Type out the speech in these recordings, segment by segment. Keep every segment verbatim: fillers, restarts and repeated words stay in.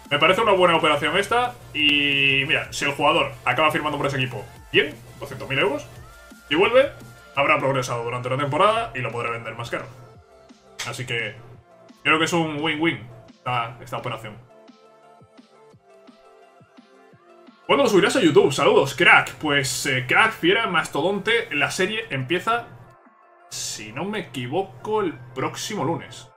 Me parece una buena operación esta. Y mira, si el jugador acaba firmando por ese equipo, bien, doscientos mil euros. Si vuelve, habrá progresado durante la temporada y lo podré vender más caro. Así que creo que es un win-win esta, esta operación. ¿Cuándo lo subirás a YouTube? Saludos, crack. Pues eh, crack, fiera, mastodonte. La serie empieza, si no me equivoco, el próximo lunes.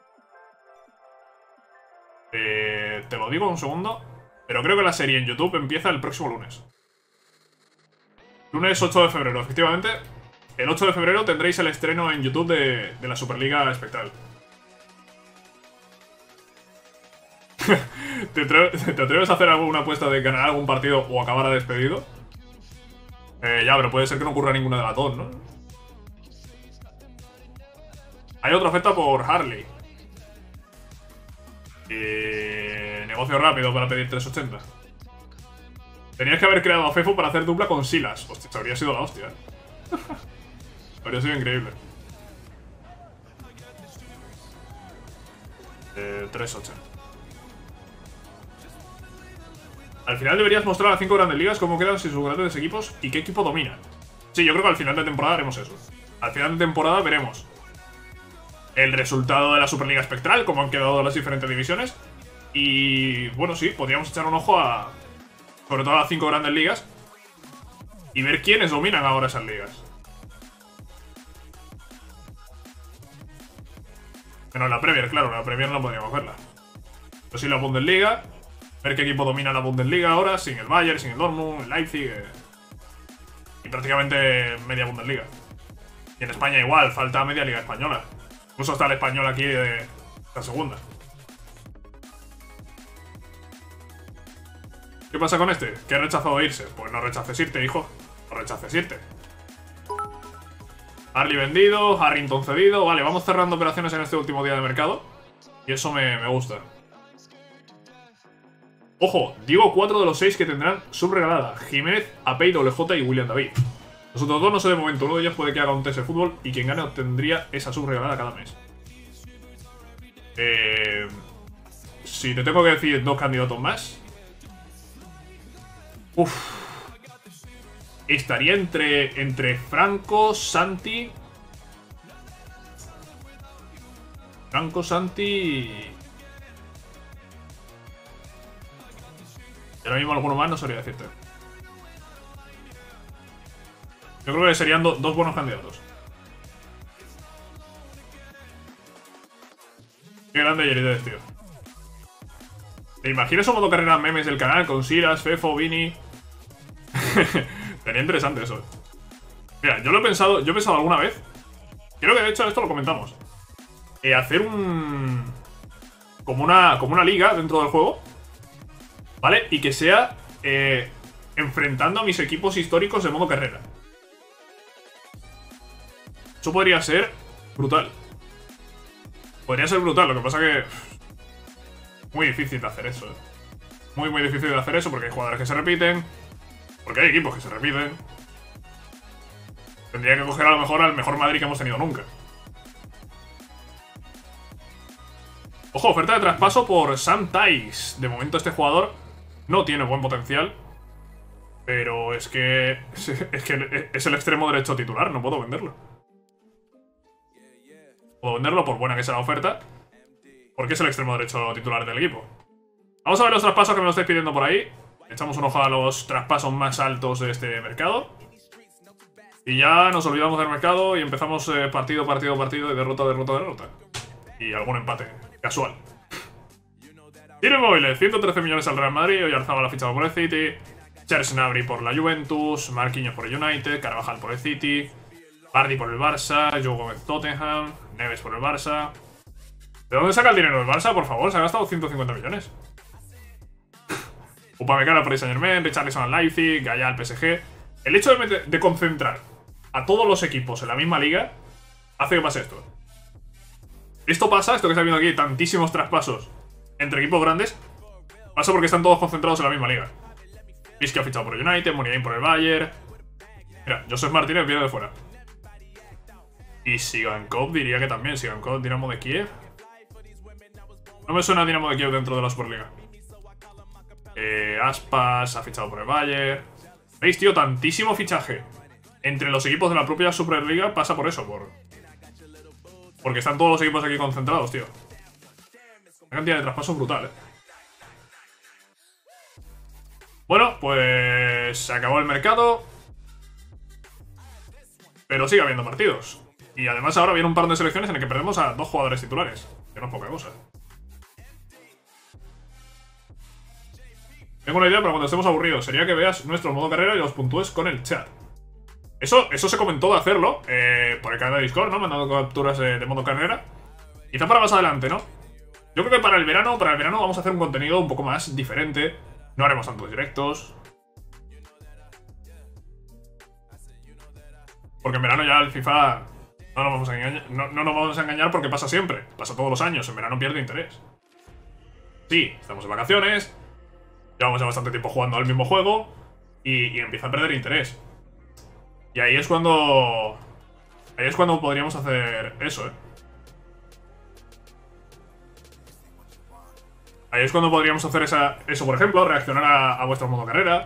Eh, te lo digo un segundo. Pero creo que la serie en YouTube empieza el próximo lunes. Lunes ocho de febrero, efectivamente. El ocho de febrero tendréis el estreno en YouTube de, de la Superliga Espectral. ¿Te, atreves, ¿Te atreves a hacer alguna apuesta de ganar algún partido o acabar a despedido? Eh, ya, pero puede ser que no ocurra ninguna de las dos, ¿no? Hay otra oferta por Harley. Y... negocio rápido para pedir tres ochenta. Tenías que haber creado a Fefo para hacer dupla con Silas. Hostia, eso habría sido la hostia, ¿eh? Habría sido increíble. Eh, tres ochenta. Al final deberías mostrar a cinco grandes ligas cómo quedan sus grandes equipos y qué equipo domina. Sí, yo creo que al final de temporada haremos eso. Al final de temporada veremos el resultado de la Superliga Espectral, cómo han quedado las diferentes divisiones. Y bueno, sí, podríamos echar un ojo a, sobre todo a las cinco grandes ligas, y ver quiénes dominan ahora esas ligas. Menos la Premier, claro, la Premier no podríamos verla. Pero sí la Bundesliga. Ver qué equipo domina la Bundesliga ahora, sin el Bayern, sin el Dortmund, el Leipzig. Eh, y prácticamente media Bundesliga. Y en España igual, falta media liga española. Incluso está el español aquí de la segunda. ¿Qué pasa con este? ¿Que ha rechazado irse? Pues no rechaces irte, hijo. No rechaces irte. Harley vendido, Harrington cedido. Vale, vamos cerrando operaciones en este último día de mercado. Y eso me, me gusta. Ojo, digo cuatro de los seis que tendrán subregalada. Jiménez, Apey, W J y William David. Los otros dos no sé de momento. Uno de ellos puede que haga un test de fútbol y quien gane obtendría esa subregalada cada mes. Eh, si te tengo que decir dos candidatos más. Uff. Estaría entre, entre Franco, Santi. Franco, Santi. Y ahora mismo alguno más no sabría decirte. Yo creo que serían do, dos buenos candidatos. Qué grande Yerides, tío. ¿Te imaginas un modo carrera memes del canal con Silas, Fefo, Vini? Sería interesante eso. Mira, yo lo he pensado, yo he pensado alguna vez. Creo que de hecho esto lo comentamos. Eh, hacer un... Como una, como una liga dentro del juego. ¿Vale? Y que sea eh, enfrentando a mis equipos históricos de modo carrera. Eso podría ser brutal. Podría ser brutal, lo que pasa que... Muy difícil de hacer eso, ¿eh? Muy, muy difícil de hacer eso porque hay jugadores que se repiten. Porque hay equipos que se repiten. Tendría que coger a lo mejor al mejor Madrid que hemos tenido nunca. Ojo, oferta de traspaso por Sam Tais. De momento este jugador no tiene buen potencial. Pero es que... Es que es el extremo derecho titular, no puedo venderlo. Puedo venderlo por buena que sea la oferta. Porque es el extremo derecho titular del equipo. Vamos a ver los traspasos que me lo estáis pidiendo por ahí. Echamos un ojo a los traspasos más altos de este mercado. Y ya nos olvidamos del mercado y empezamos eh, partido, partido, partido, y derrota, derrota, derrota. Y algún empate casual. Tiene móviles, ciento trece millones al Real Madrid, Oyarzabal ha fichado por el City, Gnabry por la Juventus, Marquinhos por el United, Carvajal por el City, Vardy por el Barça, Joe Gómez Tottenham, Neves por el Barça. ¿De dónde saca el dinero el Barça? Por favor, se ha gastado ciento cincuenta millones. Upamecano al Paris Saint-Germain, Richarlison al Leipzig, Gaya al P S G. El hecho de, de concentrar a todos los equipos en la misma liga hace que pase esto. Esto pasa, esto que está viendo aquí, tantísimos traspasos entre equipos grandes, pasa porque están todos concentrados en la misma liga. Vizca ha fichado por el United, Muniain por el Bayern. Mira, Joseph Martínez viene de fuera. Y Sigankov diría que también. Sigankov, Dinamo de Kiev. No me suena Dinamo de Kiev dentro de la Superliga. Eh, Aspas ha fichado por el Bayern. ¿Veis, tío? Tantísimo fichaje entre los equipos de la propia Superliga pasa por eso, por... Porque están todos los equipos aquí concentrados, tío. Una cantidad de traspasos brutal, eh. Bueno, pues se acabó el mercado. Pero sigue habiendo partidos. Y además ahora viene un par de selecciones en el que perdemos a dos jugadores titulares. Que no es poca cosa. Tengo una idea para cuando estemos aburridos. Sería que veas nuestro modo carrera y los puntúes con el chat. Eso, eso se comentó de hacerlo eh, por el canal de Discord, ¿no? Mandando capturas de, de modo carrera. Quizá para más adelante, ¿no? Yo creo que para el verano, para el verano vamos a hacer un contenido un poco más diferente. No haremos tantos directos. Porque en verano ya el FIFA no nos vamos a engañar, no, no nos vamos a engañar porque pasa siempre. Pasa todos los años, en verano pierde interés. Sí, estamos en vacaciones. Llevamos ya bastante tiempo jugando al mismo juego. Y, y empieza a perder interés. Y ahí es cuando... Ahí es cuando podríamos hacer eso, ¿eh? Ahí es cuando podríamos hacer esa, eso, por ejemplo, reaccionar a, a vuestro modo carrera.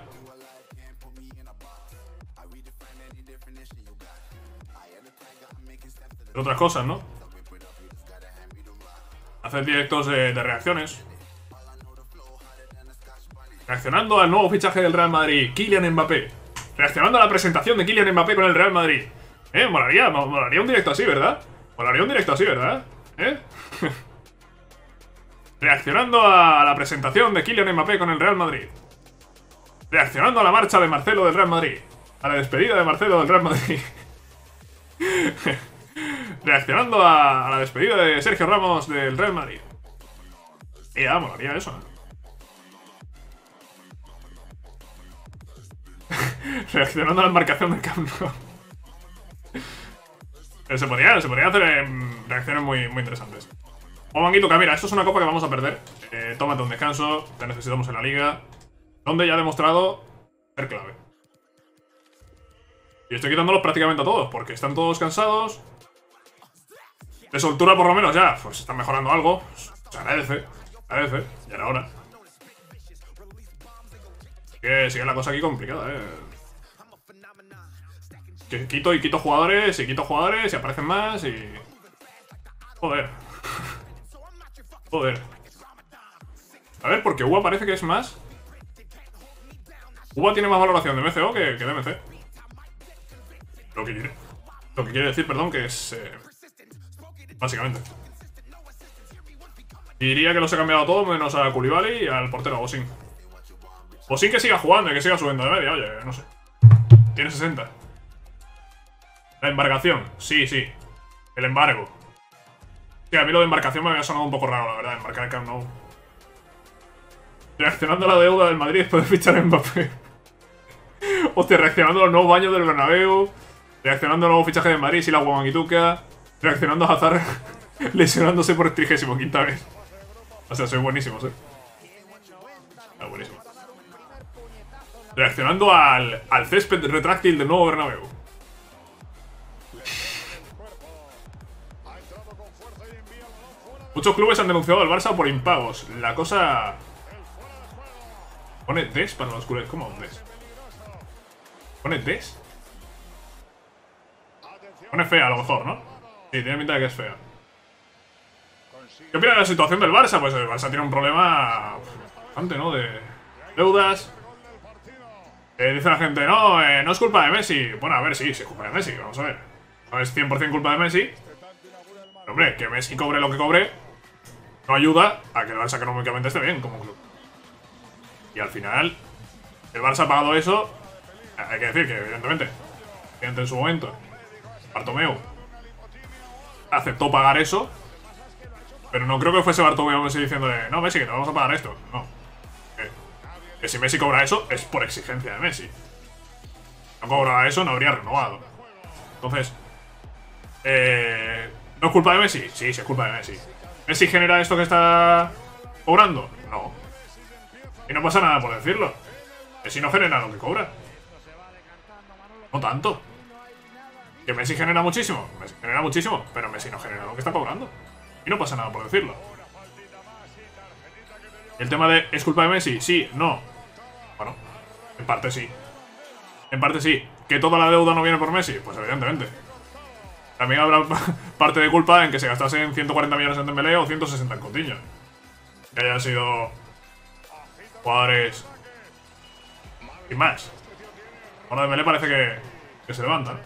De otras cosas, ¿no? Hacer directos de, de reacciones. Reaccionando al nuevo fichaje del Real Madrid, Kylian Mbappé. Reaccionando a la presentación de Kylian Mbappé con el Real Madrid. Eh, molaría, molaría un directo así, ¿verdad? Molaría un directo así, ¿verdad? ¿Eh? Reaccionando a la presentación de Kylian Mbappé con el Real Madrid. Reaccionando a la marcha de Marcelo del Real Madrid. A la despedida de Marcelo del Real Madrid. Reaccionando a, a la despedida de Sergio Ramos del Real Madrid. Y ya, molaría eso, ¿eh? Reaccionando a la embarcación del Camp Nou. Se podría, se podría hacer eh, reacciones muy, muy interesantes. Oh, Manguituca, mira, esto es una copa que vamos a perder. Eh, tómate un descanso, te necesitamos en la liga. Donde ya ha demostrado ser clave. Y estoy quitándolos prácticamente a todos, porque están todos cansados. De soltura por lo menos ya, pues están mejorando algo. Se agradece, se agradece, ya era hora. Que sigue la cosa aquí complicada, eh. Que quito y quito jugadores, y quito jugadores, y aparecen más, y... Joder. Joder. A ver, porque U A parece que es más... U A tiene más valoración de M C O que, que de M C. Lo que quiere, lo que quiere decir, perdón, que es... Eh, básicamente. Diría que los he cambiado todo menos a Koulibaly y al portero, a Bosin. Bosin que siga jugando y que siga subiendo de media, oye, no sé. Tiene sesenta. La embarcación, sí, sí. El embargo. Sí, a mí lo de embarcación me había sonado un poco raro, la verdad, embarcar el Camp Nou. Reaccionando a la deuda del Madrid después de fichar a Mbappé. Hostia, reaccionando a los nuevos baños del Bernabéu. Reaccionando al nuevo fichaje de Madrid y la Guamanguituca. Reaccionando a Hazard lesionándose por trigésimo quinta vez. O sea, soy buenísimos, eh. Ah, buenísimo. Reaccionando al, al césped retráctil del nuevo Bernabéu. Muchos clubes han denunciado al Barça por impagos. La cosa... ¿Pone des para los culés? ¿Cómo un des? ¿Pone des? Pone fea a lo mejor, ¿no? Sí, tiene pinta de que es fea. ¿Qué opinas de la situación del Barça? Pues el Barça tiene un problema bastante, ¿no? De deudas. Eh, dice la gente, no, eh, no es culpa de Messi. Bueno, a ver, sí, sí es culpa de Messi, vamos a ver. No es cien por cien culpa de Messi. Pero, hombre, que Messi cobre lo que cobre no ayuda a que el Barça económicamente esté bien como club. Y al final, el Barça ha pagado eso. Hay que decir que, evidentemente, en su momento, Bartomeu aceptó pagar eso. Pero no creo que fuese Bartomeu Messi diciéndole, no, Messi, que te vamos a pagar esto. No. Que, que si Messi cobra eso, es por exigencia de Messi. No cobraba eso, no habría renovado. Entonces, eh, ¿no es culpa de Messi? Sí, sí es culpa de Messi. ¿Messi genera esto que está cobrando? No. Y no pasa nada por decirlo. Messi no genera lo que cobra. No tanto. Que Messi genera muchísimo. Messi genera muchísimo, pero Messi no genera lo que está cobrando. Y no pasa nada por decirlo. El tema de ¿es culpa de Messi? Sí, no. Bueno, en parte sí. En parte sí. ¿Que toda la deuda no viene por Messi? Pues evidentemente. También habrá parte de culpa en que se gastasen ciento cuarenta millones en Dembélé o ciento sesenta en Coutinho. Que hayan sido jugadores y más. Ahora Dembélé parece que, que se levanta.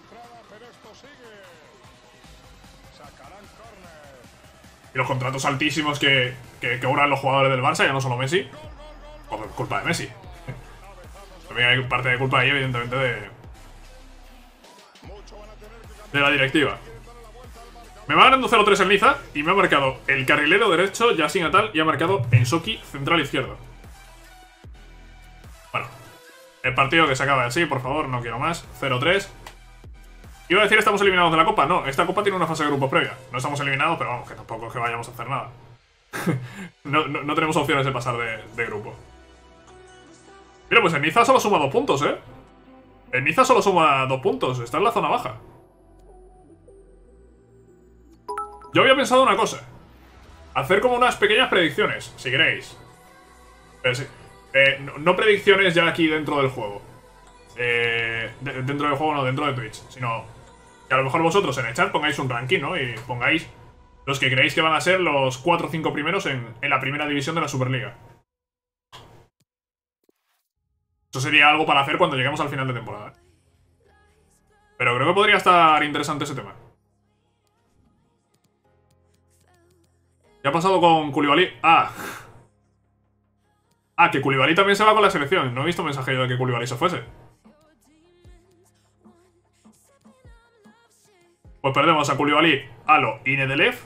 Y los contratos altísimos que, que, que cobran los jugadores del Barça, ya no solo Messi, pues culpa de Messi. También hay parte de culpa ahí, evidentemente, de, de la directiva. Me va ganando cero tres el Niza y me ha marcado el carrilero derecho, Yassin Atal, y ha marcado Ensoki central izquierdo. Bueno, el partido que se acaba así, por favor, no quiero más. cero tres. Iba a decir estamos eliminados de la Copa. No, esta Copa tiene una fase de grupos previa. No estamos eliminados, pero vamos, que tampoco es que vayamos a hacer nada. no, no, no tenemos opciones de pasar de, de grupo. Mira, pues el Niza solo suma dos puntos, ¿eh? El Niza solo suma dos puntos. Está en la zona baja. Yo había pensado una cosa. Hacer como unas pequeñas predicciones, si queréis. Pero sí. Eh, no, no predicciones ya aquí dentro del juego. Eh, de, dentro del juego, no, dentro de Twitch. Sino que a lo mejor vosotros en el chat pongáis un ranking, ¿no? Y pongáis los que creéis que van a ser los cuatro o cinco primeros en, en la primera división de la Superliga. Eso sería algo para hacer cuando lleguemos al final de temporada. Pero creo que podría estar interesante ese tema. ¿Qué ha pasado con Koulibaly? Ah. Ah, que Koulibaly también se va con la selección. No he visto mensaje yo de que Koulibaly se fuese. Pues perdemos a Koulibaly, Alo y Nedelev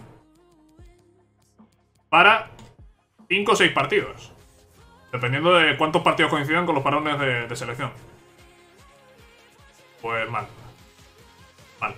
para cinco o seis partidos. Dependiendo de cuántos partidos coincidan con los parones de, de selección. Pues mal. Mal.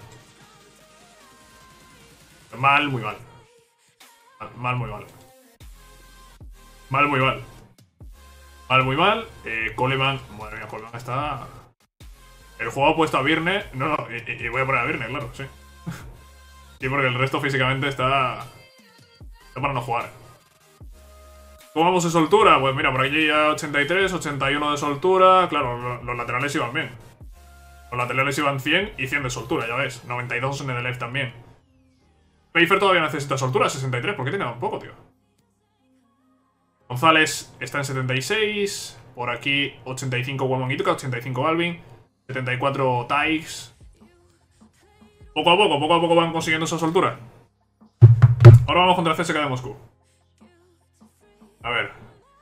Mal, muy mal. Mal, mal muy mal. Mal, muy mal. Mal, muy mal. Eh, Coleman. Madre mía, Coleman está... El juego ha puesto a Virne. No, no, y, y voy a poner a Virne, claro, sí. Sí, porque el resto físicamente está... Está para no jugar. ¿Cómo vamos de soltura? Pues mira, por aquí ya ochenta y tres, ochenta y uno de soltura. Claro, los laterales iban bien. Los laterales iban cien y cien de soltura, ya ves. noventa y dos en el F también. Pfeiffer todavía necesita soltura, sesenta y tres. ¿Por qué tiene tan poco, tío? González está en setenta y seis. Por aquí ochenta y cinco Wamon Ituka, ochenta y cinco Balvin, setenta y cuatro Taix. Poco a poco, poco a poco van consiguiendo esa soltura. Ahora vamos contra el C S K de Moscú. A ver.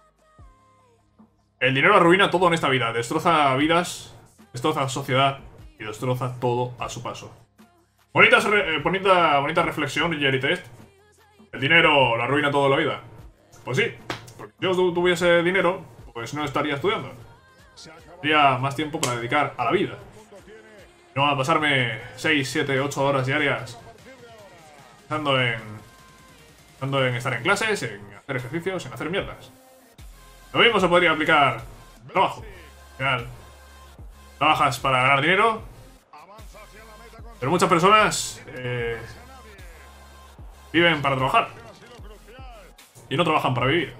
El dinero arruina todo en esta vida. Destroza vidas, destroza sociedad y destroza todo a su paso. Bonita, eh, bonita, bonita reflexión, Jerry Test. El dinero lo arruina todo en la vida. Pues sí, porque si yo tuviese dinero, pues no estaría estudiando. Tendría más tiempo para dedicar a la vida. No a pasarme seis, siete, ocho horas diarias pensando en, pensando en estar en clases, en hacer ejercicios, en hacer mierdas. Lo mismo se podría aplicar al trabajo. Al final, trabajas para ganar dinero, pero muchas personas eh, viven para trabajar y no trabajan para vivir.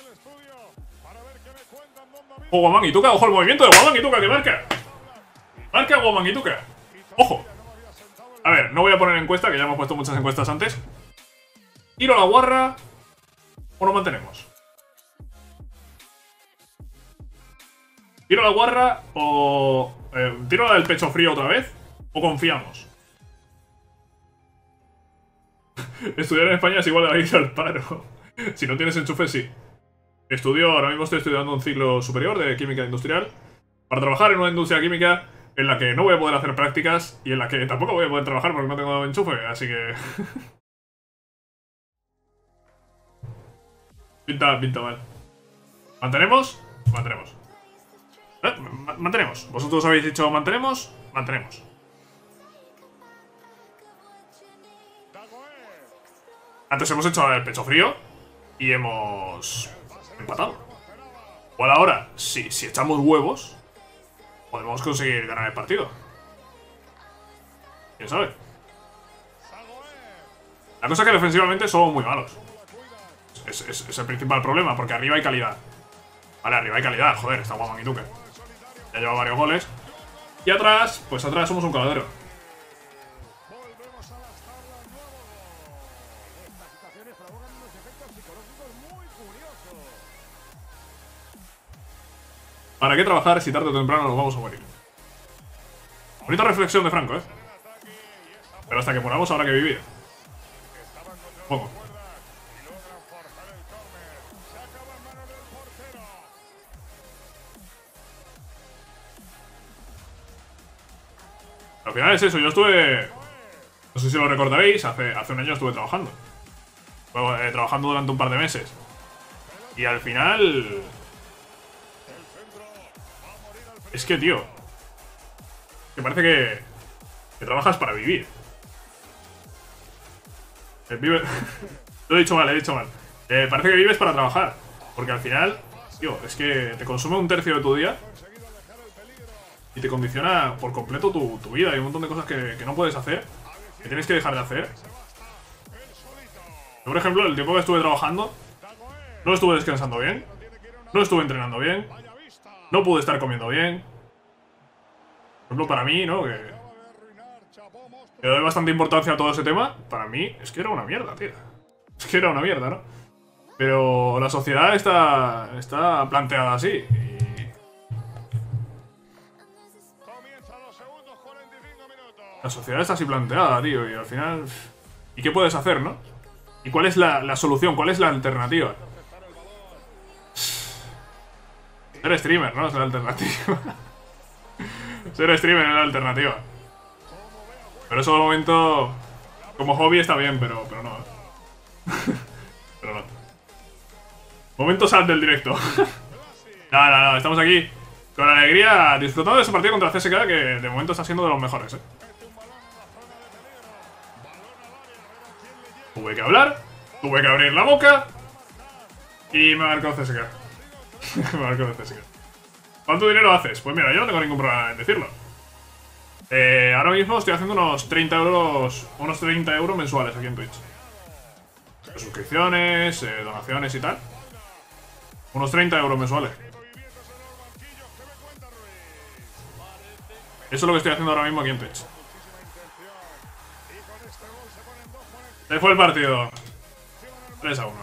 Ojo, Guamán Ituka, ojo el movimiento de Guamán Ituka que marca. Marca Guamán Ituka. Ojo. A ver, no voy a poner encuesta, que ya hemos puesto muchas encuestas antes. ¿Tiro a la guarra o nos mantenemos? ¿Tiro a la guarra o... Eh, ¿Tiro a la del pecho frío otra vez? ¿O confiamos? Estudiar en España es igual a ir al paro. Si no tienes enchufe, sí. Estudio, ahora mismo estoy estudiando un ciclo superior de química industrial para trabajar en una industria química en la que no voy a poder hacer prácticas y en la que tampoco voy a poder trabajar porque no tengo enchufe, así que... pinta, pinta mal. ¿Mantenemos? Mantenemos. ¿Eh? Mantenemos. Vosotros habéis dicho mantenemos, mantenemos. Antes hemos hecho el pecho frío y hemos empatado. Igual ahora, si, si echamos huevos, podemos conseguir ganar el partido. ¿Quién sabe? La cosa es que defensivamente somos muy malos. Es, es, es el principal problema, porque arriba hay calidad. Vale, arriba hay calidad, joder, está guapo Manituque. Ya lleva varios goles. Y atrás, pues atrás somos un caladero. ¿Para qué trabajar si tarde o temprano nos vamos a morir? Bonita reflexión de Franco, ¿eh? Pero hasta que moramos habrá que vivir. Poco. Al final es eso, yo estuve... No sé si lo recordaréis, hace, hace un año estuve trabajando. Estuve, eh, trabajando durante un par de meses. Y al final... Es que, tío... Me parece que... Que trabajas para vivir. Eh, vive... Lo he dicho mal, he dicho mal. Eh, parece que vives para trabajar. Porque al final, tío, es que te consume un tercio de tu día. Y te condiciona por completo tu, tu vida. Hay un montón de cosas que, que no puedes hacer, que tienes que dejar de hacer. Yo, por ejemplo, el tiempo que estuve trabajando, no estuve descansando bien, no estuve entrenando bien, no pude estar comiendo bien. Por ejemplo, para mí, ¿no? Que le doy bastante importancia a todo ese tema. Para mí, es que era una mierda, tío. Es que era una mierda, ¿no? Pero la sociedad está, está planteada así. Y... La sociedad está así planteada, tío. Y al final... ¿Y qué puedes hacer, no? ¿Y cuál es la, la solución? ¿Cuál es la alternativa? Ser streamer, ¿no? Es la alternativa. Ser streamer es la alternativa. Pero eso de momento... Como hobby está bien, pero, pero no. Pero no. Momento sal del directo. No, no, no. Estamos aquí con alegría disfrutando de ese partido contra C S K, que de momento está siendo de los mejores, ¿eh? Tuve que hablar, tuve que abrir la boca y me marcó C S K. Me marcó C S K. ¿Cuánto dinero haces? Pues mira, yo no tengo ningún problema en decirlo. Eh, ahora mismo estoy haciendo unos treinta euros, unos treinta euros mensuales aquí en Twitch. Suscripciones, eh, donaciones y tal. Unos treinta euros mensuales. Eso es lo que estoy haciendo ahora mismo aquí en Twitch. Se fue el partido. tres a uno.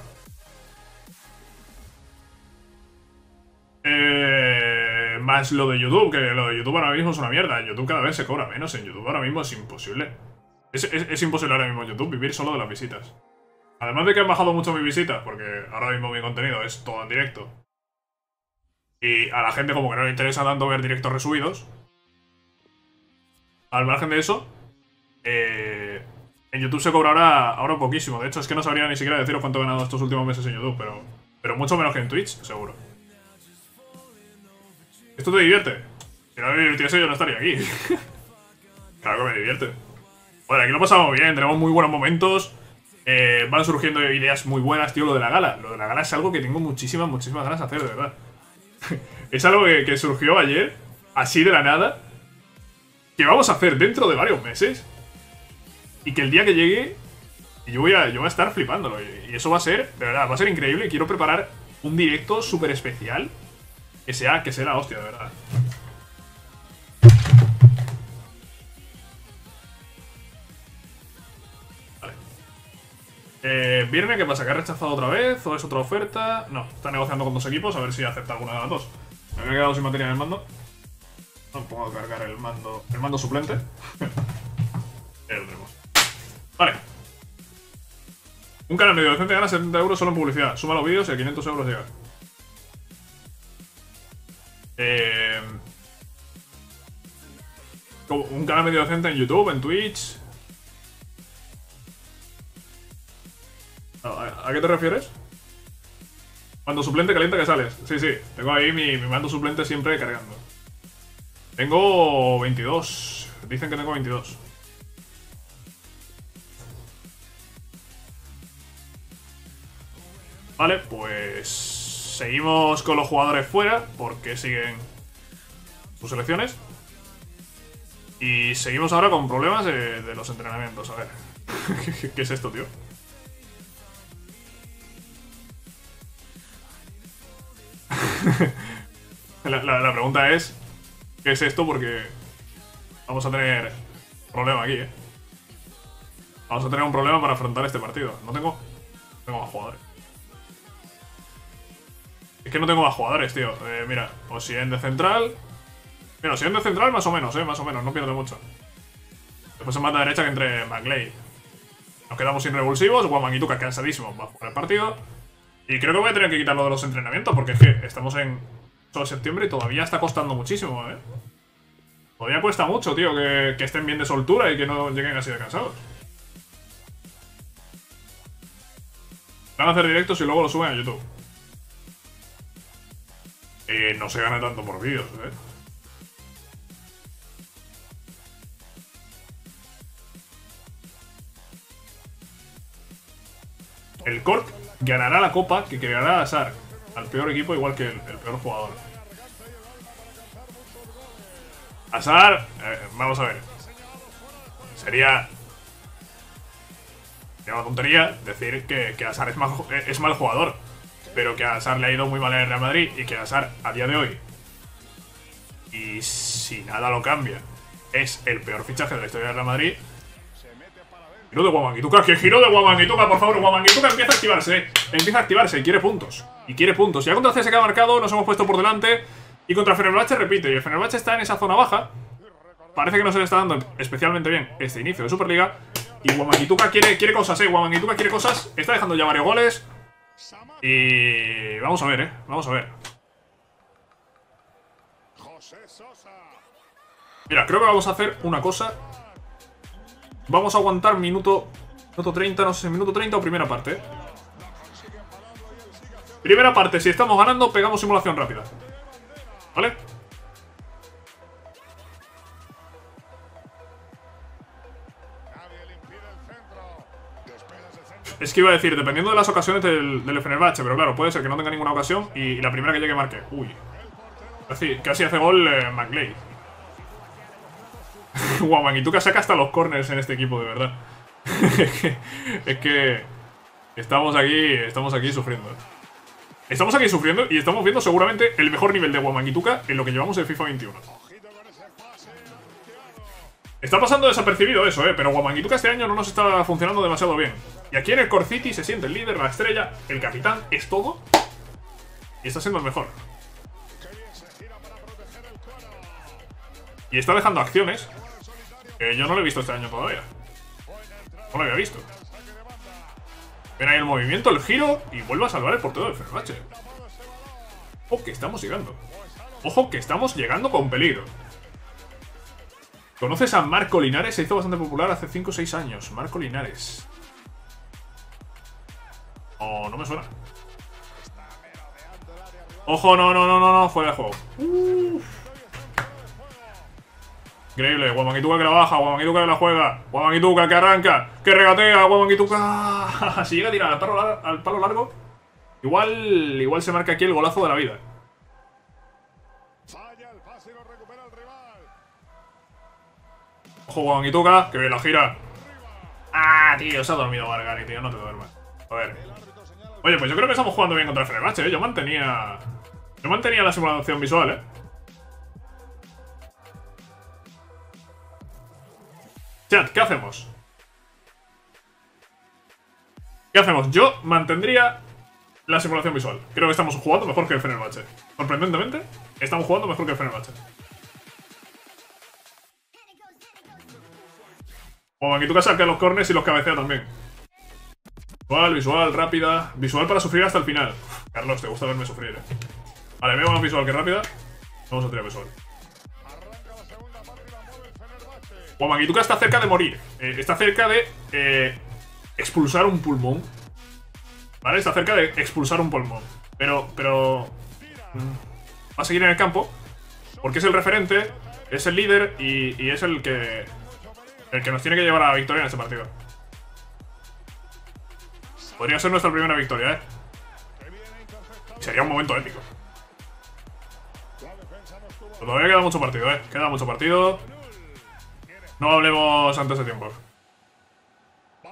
Eh, más lo de YouTube, que lo de YouTube ahora mismo es una mierda. En YouTube cada vez se cobra menos. En YouTube ahora mismo es imposible. Es, es, es imposible ahora mismo en YouTube vivir solo de las visitas. Además de que han bajado mucho mis visitas, porque ahora mismo mi contenido es todo en directo. Y a la gente como que no le interesa tanto ver directos resubidos. Al margen de eso, eh, en YouTube se cobra ahora, ahora poquísimo. De hecho, es que no sabría ni siquiera deciros cuánto he ganado estos últimos meses en YouTube, pero, pero mucho menos que en Twitch, seguro. ¿Esto te divierte? Si no me divirtiese yo no estaría aquí. Claro que me divierte. Bueno, aquí lo pasamos bien, tenemos muy buenos momentos. Eh, van surgiendo ideas muy buenas, tío, lo de la gala. Lo de la gala es algo que tengo muchísimas, muchísimas ganas de hacer, de verdad. Es algo que, que surgió ayer, así de la nada, que vamos a hacer dentro de varios meses. Y que el día que llegue, yo voy a, yo voy a estar flipándolo. Y, y eso va a ser, de verdad, va a ser increíble. Quiero preparar un directo súper especial. Que sea, que sea la hostia, de verdad. Vale. Eh, Virne, ¿qué pasa? ¿Que ha rechazado otra vez? ¿O es otra oferta? No, está negociando con dos equipos, a ver si acepta alguna de las dos. Me había quedado sin materia en el mando. No puedo cargar el mando, el mando suplente. Ya lo tenemos. Vale. Un canal medio decente gana setenta euros solo en publicidad. Suma los vídeos y a quinientos euros llega. Eh, un canal medio decente en YouTube, en Twitch. ¿A, a qué te refieres? Mando suplente calienta que sales. Sí, sí, tengo ahí mi, mi mando suplente siempre cargando. Tengo veintidós. Dicen que tengo veintidós. Vale, pues seguimos con los jugadores fuera, porque siguen sus selecciones. Y seguimos ahora con problemas de, de los entrenamientos. A ver, ¿qué es esto, tío? la, la, la pregunta es, ¿qué es esto? Porque vamos a tener problema aquí, ¿eh? Vamos a tener un problema para afrontar este partido. No tengo, no tengo más jugadores. Es que no tengo más jugadores, tío. Eh, mira, Ocean de central. Mira, Ocean de central más o menos, eh, más o menos, no pierde mucho. Después en banda derecha que entre McLeay. Nos quedamos sin revulsivos. Wamangituka cansadísimo, va a jugar el partido. Y creo que voy a tener que quitarlo de los entrenamientos, porque es que estamos en todo septiembre y todavía está costando muchísimo, eh. Todavía cuesta mucho, tío, que, que estén bien de soltura y que no lleguen así de cansados. Van a hacer directos y luego lo suben a YouTube. Eh, no se gana tanto por vídeos, eh. El Cork ganará la copa que creará a Sar, al peor equipo igual que el, el peor jugador. Azar, eh, vamos a ver. Sería... Sería una tontería decir que, que Azar es mal, es mal jugador. Pero que a Azar le ha ido muy mal en el Real Madrid y que Azar a día de hoy, y si nada lo cambia, es el peor fichaje de la historia del Real Madrid. Giro de Wamangituka, que giro de Wamangituka, por favor. Wamangituka empieza a activarse, eh. empieza a activarse y quiere puntos. Y quiere puntos. Ya contra C S K ha marcado, nos hemos puesto por delante. Y contra Fenerbahce repite. Y el Fenerbahce está en esa zona baja. Parece que no se le está dando especialmente bien este inicio de Superliga. Y Wamangituka quiere, quiere cosas, eh. Wamangituka quiere cosas. Está dejando ya varios goles. Y vamos a ver, eh. Vamos a ver. Mira, creo que vamos a hacer una cosa. Vamos a aguantar minuto, minuto treinta, no sé, minuto treinta o primera parte, ¿eh? Primera parte, si estamos ganando, pegamos simulación rápida. ¿Vale? Es que iba a decir, dependiendo de las ocasiones del, del Fenerbahce, pero claro, puede ser que no tenga ninguna ocasión y, y la primera que llegue marque. Uy. Casi, casi hace gol eh, McLeay. Wamangituka saca hasta los corners en este equipo, de verdad. es, que, es que estamos aquí, estamos aquí sufriendo. Estamos aquí sufriendo y estamos viendo seguramente el mejor nivel de Wamangituka en lo que llevamos de FIFA veintiuno. Está pasando desapercibido eso, eh, pero Wamangituka este año no nos está funcionando demasiado bien. Y aquí en el Core City se siente el líder, la estrella, el capitán, es todo. Y está siendo el mejor. Y está dejando acciones que yo no lo he visto este año todavía. No lo había visto. Ven ahí el movimiento, el giro y vuelve a salvar el portero del Fenerbahce. Ojo que estamos llegando. Ojo que estamos llegando con peligro. ¿Conoces a Marco Linares? Se hizo bastante popular hace cinco o seis años. Marco Linares. Oh, no me suena. Ojo, no, no, no, no, no, fuera de juego. Uf. Increíble, Wamangituka que la baja, Wamangituka que la juega, Wamangituka que arranca, que regatea, Wamangituka. Si llega a tirar al palo, al palo largo, igual, igual se marca aquí el golazo de la vida. Ojo, Wamangituka, que bien la gira. Ah, tío, se ha dormido Margari, tío, no te duermas. A ver. Oye, pues yo creo que estamos jugando bien contra el Fenerbahce, ¿eh? Yo mantenía... Yo mantenía la simulación visual, ¿eh? Chat, ¿qué hacemos? ¿Qué hacemos? Yo mantendría la simulación visual. Creo que estamos jugando mejor que el Fenerbahce. Sorprendentemente, estamos jugando mejor que el Fenerbahce. Wamangituka saca los corners y los cabecea también. Visual, visual, rápida. Visual para sufrir hasta el final. Uf, Carlos, te gusta verme sufrir, eh. Vale, veo más visual que rápida. Vamos a tirar visual. Wamangituka está cerca de morir. Eh, está cerca de eh, expulsar un pulmón. Vale, está cerca de expulsar un pulmón. Pero, pero... Va a seguir en el campo. Porque es el referente, es el líder y, y es el que... El que nos tiene que llevar a la victoria en este partido. Podría ser nuestra primera victoria, ¿eh? Sería un momento épico. Pero todavía queda mucho partido, ¿eh? Queda mucho partido. No hablemos antes de tiempo.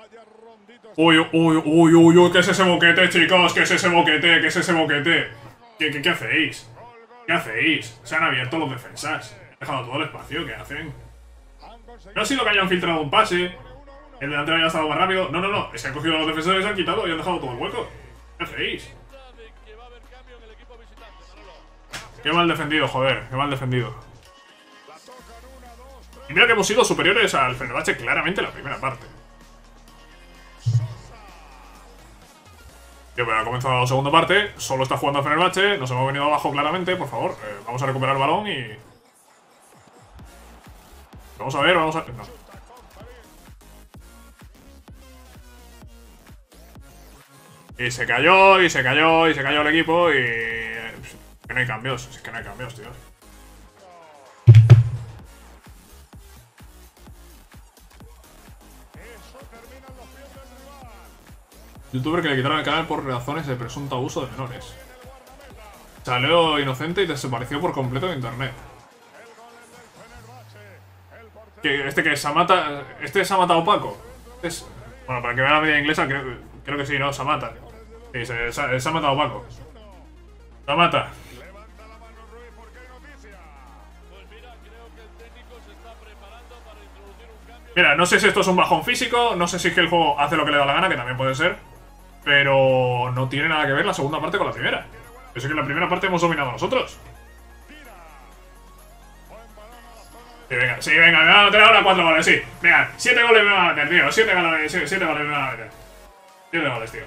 Uy, uy, uy, uy, uy, ¿qué es ese boquete, chicos? ¿Qué es ese boquete? ¿Qué es ese boquete? ¿Qué, qué, qué hacéis? ¿Qué hacéis? Se han abierto los defensas. Han dejado todo el espacio. ¿Qué hacen? No ha sido que hayan filtrado un pase. El delantero haya estado más rápido. No, no, no. Es que han cogido a los defensores, han quitado y han dejado todo el hueco. ¿Qué hacéis? Qué mal defendido, joder. Qué mal defendido. Y mira que hemos sido superiores al Fenerbahce claramente en la primera parte. Yo, pero ha comenzado la segunda parte. Solo está jugando el Fenerbahce. Nos hemos venido abajo claramente. Por favor, eh, vamos a recuperar el balón y... Vamos a ver, vamos a... No. Y se cayó, y se cayó, y se cayó el equipo y... Que no hay cambios, es que no hay cambios, tío. Youtuber que le quitaron el canal por razones de presunto abuso de menores. Salió inocente y desapareció por completo de internet. Que este que Samata... Este se ha matado Paco. Es, bueno, para que vean la media inglesa, creo, creo que sí, ¿no? Samata. Sí, se, se, se ha matado Paco. Samata. Mira, no sé si esto es un bajón físico, no sé si es que el juego hace lo que le da la gana, que también puede ser. Pero no tiene nada que ver la segunda parte con la primera. Yo sé que en la primera parte hemos dominado nosotros. Sí, venga, sí, venga, me van a meter ahora cuatro goles, sí. Venga, siete goles me van a meter, tío. Siete goles, siete goles me van a meter. Siete goles, tío.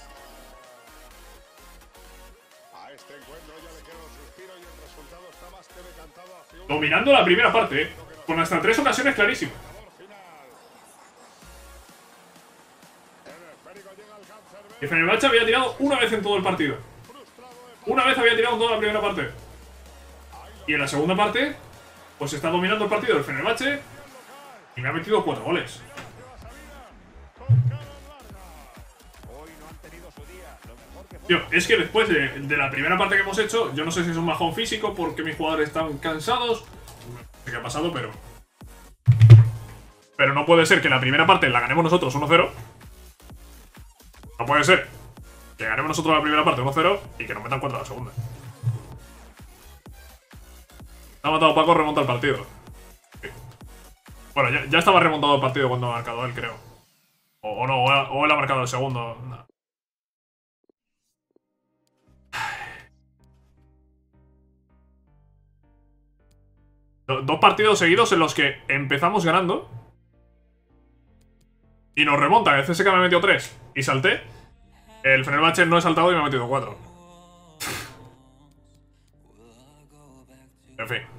Dominando la primera parte, eh. Con hasta tres ocasiones clarísimas. Y Fenerbahce había tirado una vez en todo el partido. Una vez había tirado en toda la primera parte. Y en la segunda parte, pues está dominando el partido del Fenerbahce y me ha metido cuatro goles. Tío, es que después de, de la primera parte que hemos hecho, yo no sé si es un bajón físico porque mis jugadores están cansados. No sé qué ha pasado, pero... Pero no puede ser que la primera parte la ganemos nosotros uno cero. No puede ser que ganemos nosotros la primera parte uno cero y que nos metan cuatro a la segunda. Ha matado Paco, remonta el partido. Sí. Bueno, ya, ya estaba remontado el partido cuando ha marcado él, creo. O, o no, o, o él ha marcado el segundo. No. Do, dos partidos seguidos en los que empezamos ganando y nos remontan. El C S K me metió tres y salté. El Fenerbahce no he saltado y me ha metido cuatro. En fin.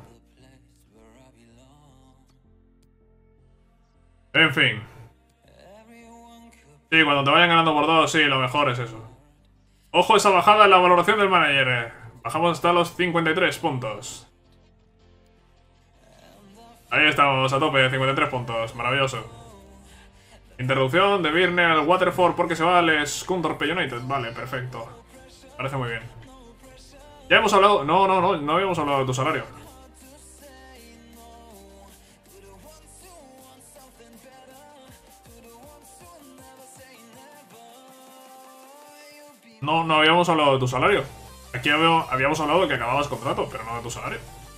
En fin. Sí, cuando te vayan ganando por dos, sí, lo mejor es eso. Ojo esa bajada en la valoración del manager. Bajamos hasta los cincuenta y tres puntos. Ahí estamos, a tope, cincuenta y tres puntos. Maravilloso. Interrupción de Virne al Waterford porque se va al Scunthorpe United. Vale, perfecto. Parece muy bien. Ya hemos hablado... No, no, no, no habíamos hablado de tu salario. No, no habíamos hablado de tu salario. Aquí habíamos hablado de que acababas contrato, pero no de tu salario.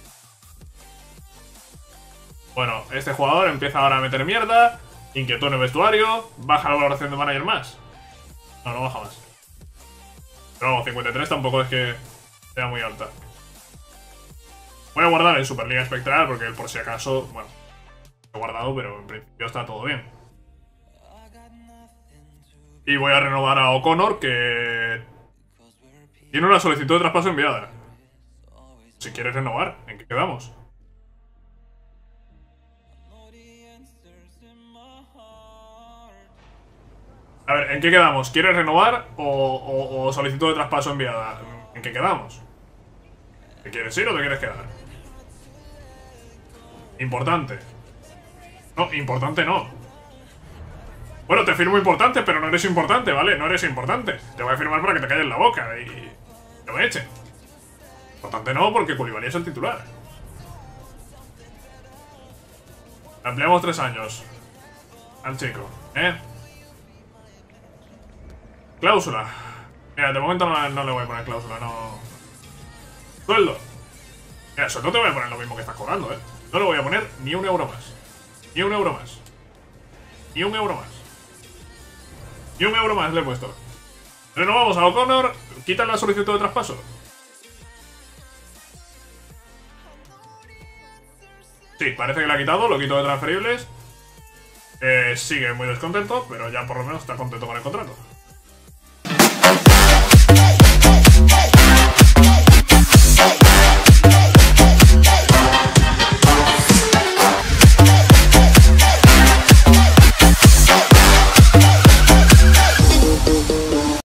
Bueno, este jugador empieza ahora a meter mierda. Inquietud en el vestuario. Baja la valoración de manager más. No, no baja más. Pero vamos, cincuenta y tres tampoco es que sea muy alta. Voy a guardar el Superliga Espectral porque por si acaso, bueno, lo he guardado, pero en principio está todo bien. Y voy a renovar a O'Connor, que tiene una solicitud de traspaso enviada. Si quieres renovar, ¿en qué quedamos? A ver, ¿en qué quedamos? ¿Quieres renovar o, o, o solicitud de traspaso enviada? ¿En qué quedamos? ¿Te quieres ir o te quieres quedar? Importante. No, importante no. Bueno, te firmo importante, pero no eres importante, ¿vale? No eres importante. Te voy a firmar para que te calles la boca y no me echen. Importante no, porque Koulibaly es el titular. Ampliamos tres años al chico, ¿eh? Cláusula. Mira, de momento no, no le voy a poner cláusula, no... Sueldo. Mira, sueldo te voy a poner lo mismo que estás cobrando, ¿eh? No le voy a poner ni un euro más. Ni un euro más. Ni un euro más. Ni un euro más le he puesto. Renovamos a O'Connor. Quitan la solicitud de traspaso. Sí, parece que la ha quitado. Lo quito de transferibles. Eh, sigue muy descontento, pero ya por lo menos está contento con el contrato.